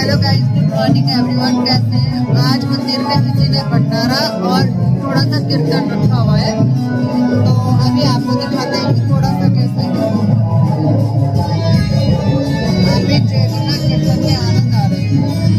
Hello guys, good morning everyone. कैसे हैं? आज मंदिर में किसी ने भंडारा और थोड़ा सा कीर्तन रखा हुआ है, तो अभी आपको दिखाते हैं कि थोड़ा सा कैसे अभी कीर्तन में आनंद आ रहे हैं।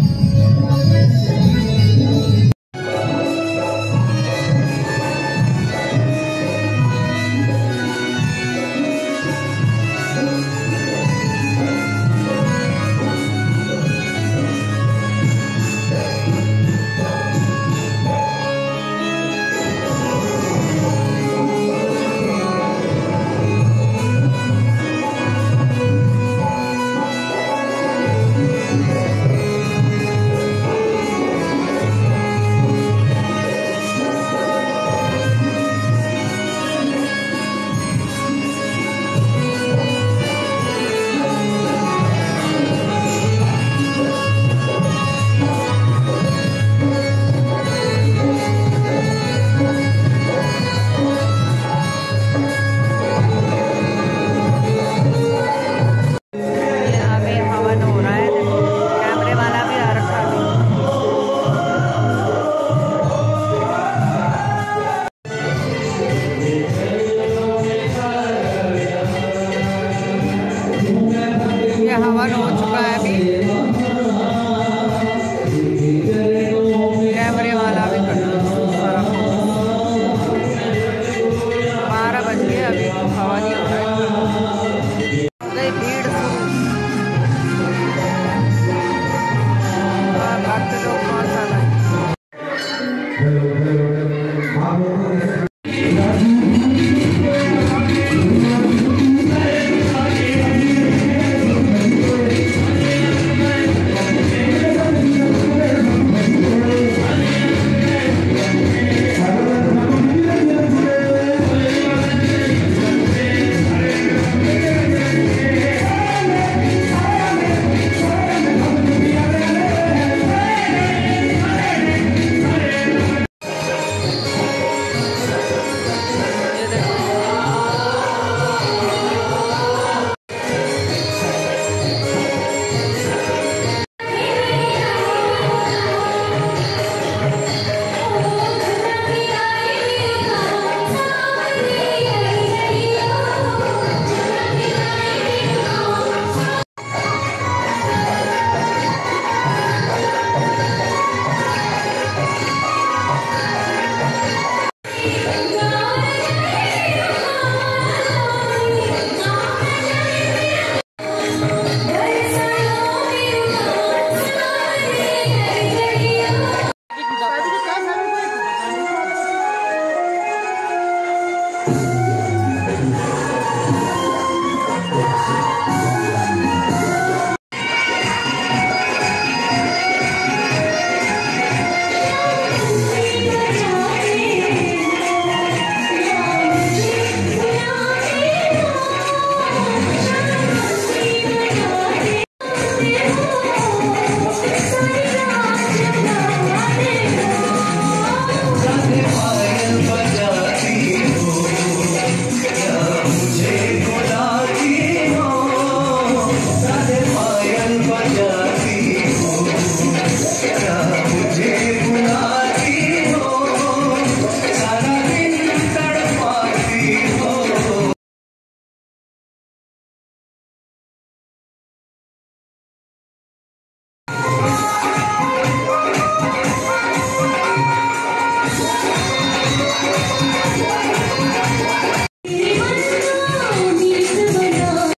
हवन हो चुका है अभी, कैमरे वाला भी करना 12 बज गए, अभी हवन ही हो रहा है। भीड़ भक्त लोग बहुत ज्यादा है।